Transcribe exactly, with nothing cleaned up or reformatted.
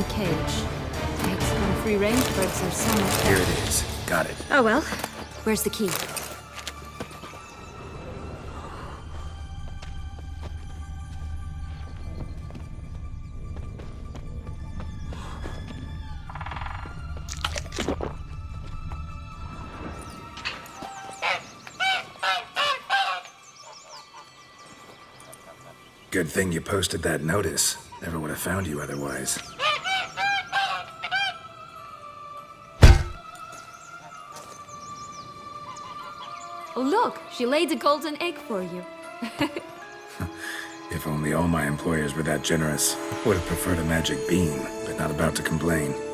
a cage. Yikes, when free range birds are so much Here better. it is. Got it. Oh well. Where's the key? Good thing you posted that notice. Never would have found you otherwise. Oh look, she laid a golden egg for you. If only all my employers were that generous. Would have preferred a magic bean, but not about to complain.